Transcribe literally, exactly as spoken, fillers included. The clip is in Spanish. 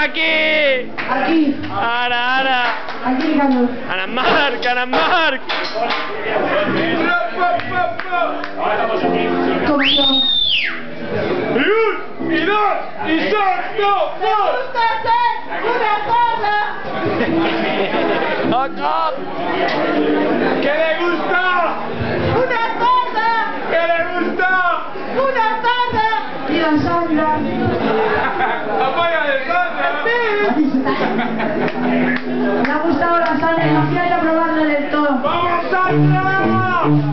aquí! Aquí. ¡Ara, ara! Aquí, Carlos. ¡Ana Marc, Ana Marc! ¿Cómo son? ¡Y un! ¡Y dos! ¡Y son! ¡No! ¡Me gusta hacer una cosa! ¡Acá! ¿Qué le gusta? ¡Una cosa! ¿Qué le gusta? ¡Una cosa! Y la Sandra. ¡Apoya de Sandra! Me ha gustado la Sandra y no quiero probarla del todo. ¡Vamos, Sandra!